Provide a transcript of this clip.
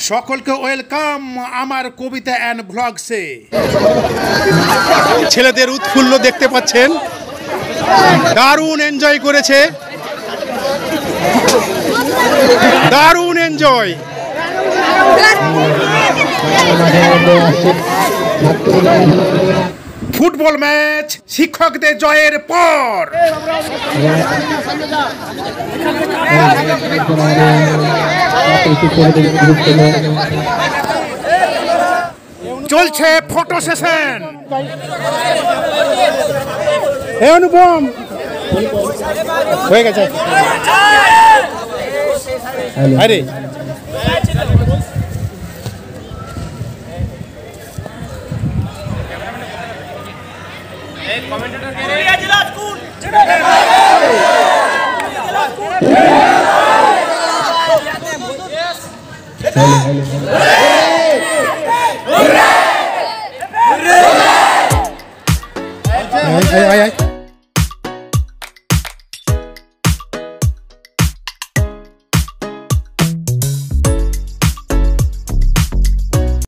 সকলকে ওয়েলকাম আমার কবিতা অ্যান্ড ব্লগসে। ছেলেদের উৎফুল্ল দেখতে পাচ্ছেন, দারুণ এনজয় করেছে, দারুণ এনজয়। ফুটবল ম্যাচ শিক্ষকদের জয়ের পর চলছে ফটো সেশন। অনুপম হয়ে গেছে। আরে আয়